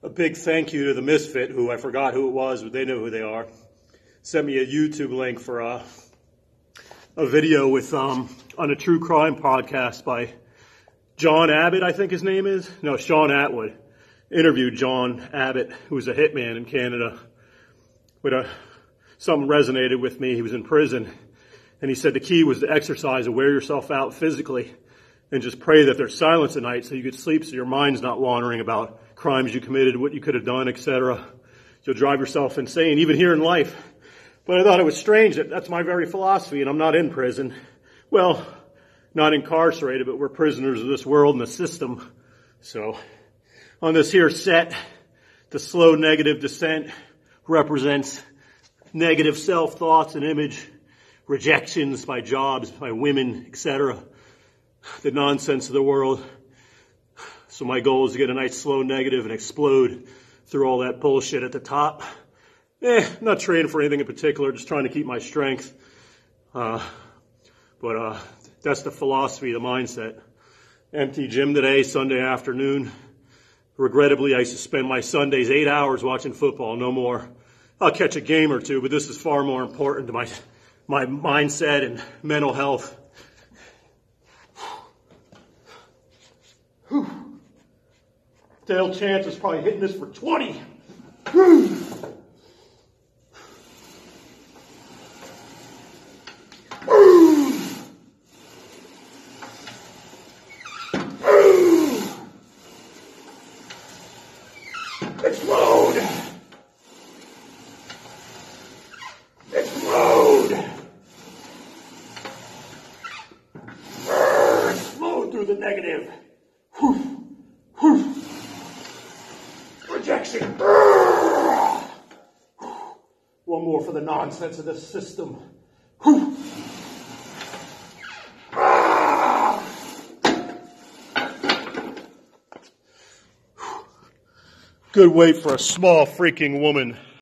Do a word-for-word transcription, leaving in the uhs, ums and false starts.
a big thank you to the Misfit, who I forgot who it was, but they know who they are. Sent me a YouTube link for a, a video with um, on a true crime podcast by John Abbott, I think his name is. No, Sean Atwood. Interviewed John Abbott, who's a hitman in Canada. But uh, something resonated with me. He was in prison, and he said the key was to exercise and wear yourself out physically and just pray that there's silence at night so you could sleep so your mind's not wandering about crimes you committed, what you could have done, et cetera. You'll drive yourself insane, even here in life. But I thought it was strange that that's my very philosophy, and I'm not in prison. Well, not incarcerated, but we're prisoners of this world and the system. So on this here set, the slow negative descent represents negative self-thoughts and image, rejections by jobs, by women, et cetera. The nonsense of the world. So my goal is to get a nice slow negative and explode through all that bullshit at the top. Eh, not training for anything in particular, just trying to keep my strength. Uh, but uh, that's the philosophy, the mindset. Empty gym today, Sunday afternoon. Regrettably, I used to spend my Sundays eight hours watching football, no more. I'll catch a game or two, but this is far more important to my, my mindset and mental health. Whew. Dale Chance is probably hitting this for twenty. Whew. Explode! Explode! Explode through the negative. Whew. Whew. Rejection. One more for the nonsense of this system. Whew. Good weight for a small freaking woman.